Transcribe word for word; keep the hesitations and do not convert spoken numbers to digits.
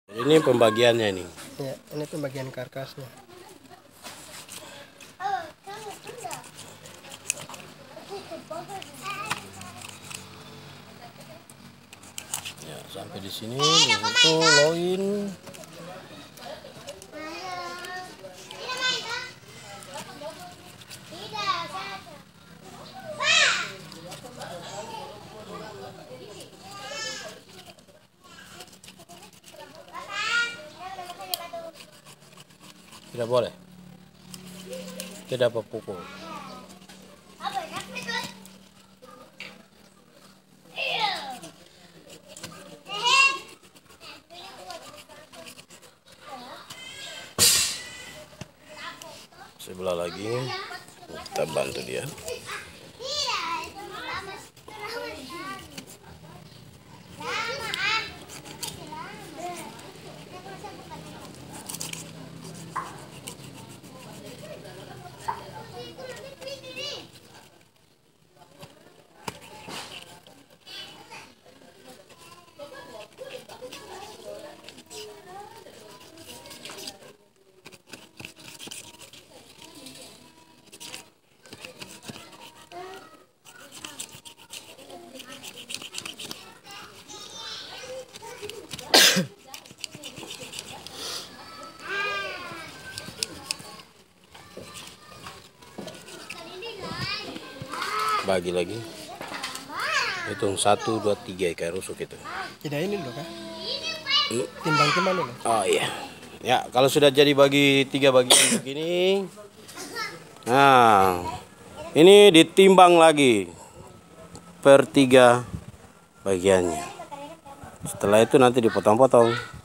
Ini pembagiannya ini. Ya, ini pembagian karkasnya. Ya, sampai di sini itu loin. Tidak boleh. Tidak apa pukul. Sebelah lagi kita bantu dia. Bagi lagi, hitung satu dua tiga kayak rusuk itu. Tidak ini loh kan? Hmm? Timbang-timbang loh. Oh iya, ya kalau sudah jadi bagi tiga bagian begini, nah ini ditimbang lagi per tiga bagiannya. Setelah itu nanti dipotong-potong.